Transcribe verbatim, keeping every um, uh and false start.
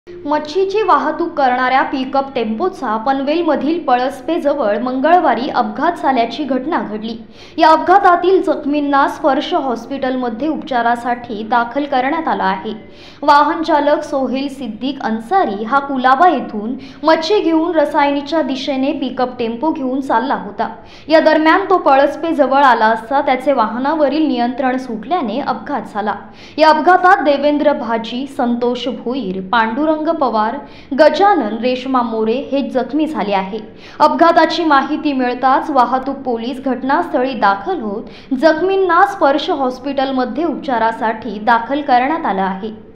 मच्छीची वाहतूक करणाऱ्या पिकअप टेम्पोचा पनवेलमधील पळसपेजवळ मंगळवारी अपघात झाल्याची घटना घडली। या अपघातातील जखमींना स्पर्श हॉस्पिटलमध्ये उपचारासाठी दाखल करण्यात आलं आहे। वाहन चालक सोहेल सिद्दीक अन्सारी हा कुलाबा येथून मच्छी घेऊन रसायनीच्या दिशेने पिकअप टेम्पो घेऊन चालला होता। या दरम्यान तो पळसपेजवळ आला असता त्याचे वाहनावरील नियंत्रण सुटल्याने अपघात झाला। या अपघातात देवेंद्र भाजी, संतोष भोईर, पांडुरंग पवार, गजानन रेशमा मोरे हे जखमी झाले आहे। अपघाताची माहिती मिळताच वाहतूक पोलीस घटनास्थळी दाखल होत जखमींना स्पर्श हॉस्पिटलमध्ये उपचारासाठी दाखल करण्यात आलं आहे।